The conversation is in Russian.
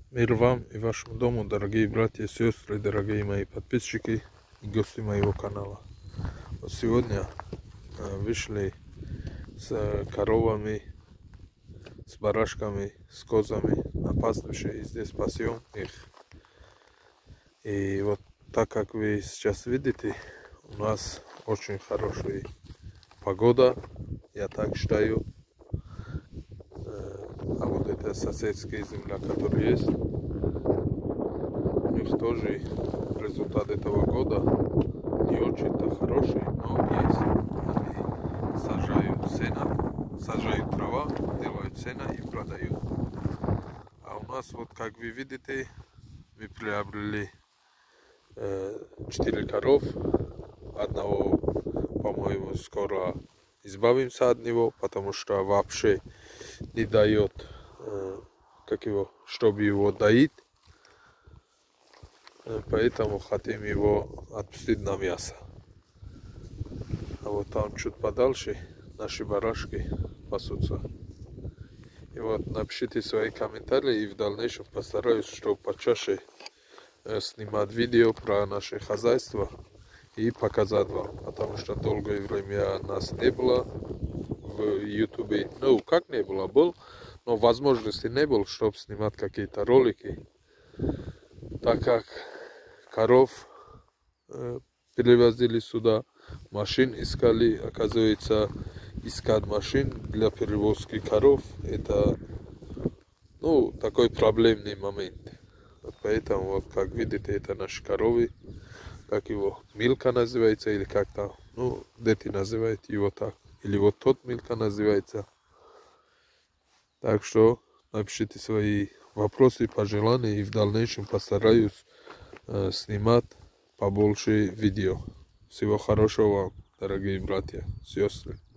Мир вам и вашему дому, дорогие братья и сестры, дорогие мои подписчики и гости моего канала. Вот сегодня вышли с коровами, с барашками, с козами на пастбище, и здесь пасем их. И вот так как вы сейчас видите, у нас очень хорошая погода, я так считаю. А вот это соседская земля, которая есть, у них тоже результат этого года не очень-то хороший, но есть. Они сажают сено, сажают трава, делают сено и продают. А у нас, вот как вы видите, мы приобрели 4 коров. Одного, по-моему, скоро избавимся от него, потому что вообще не дает, чтобы его доить. Поэтому хотим его отпустить на мясо. А вот там чуть подальше наши барашки пасутся. И вот напишите свои комментарии, и в дальнейшем постараюсь, чтобы почаще снимать видео про наше хозяйство и показать вам, потому что долгое время нас не было в ютубе. Ну, как не было, был, но возможности не было, чтобы снимать какие-то ролики, так как коров перевозили сюда, машин искали. Оказывается, искать машин для перевозки коров — это, ну, такой проблемный момент. Поэтому, вот как видите, это наши коровы, как его Милка называется, или как там, ну, дети называют его так, или вот тот Милка называется. Так что напишите свои вопросы, пожелания, и в дальнейшем постараюсь снимать побольше видео. Всего хорошего вам, дорогие братья, сестры.